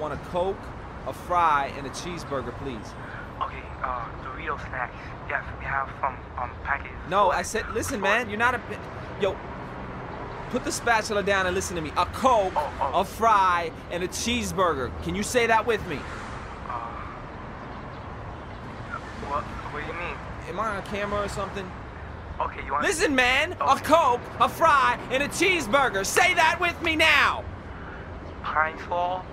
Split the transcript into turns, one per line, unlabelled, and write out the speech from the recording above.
Want a Coke, a fry, and a cheeseburger, please.
Okay, Dorito snacks. Yes, we have some package.
No, I said, listen, man, you're not a... Yo, put the spatula down and listen to me. A Coke, a fry, and a cheeseburger. Can you say that with me?
What do you mean?
Am I on camera or something?
Okay, you want...
Listen, man, a Coke, a fry, and a cheeseburger. Say that with me now!
Pine Sol,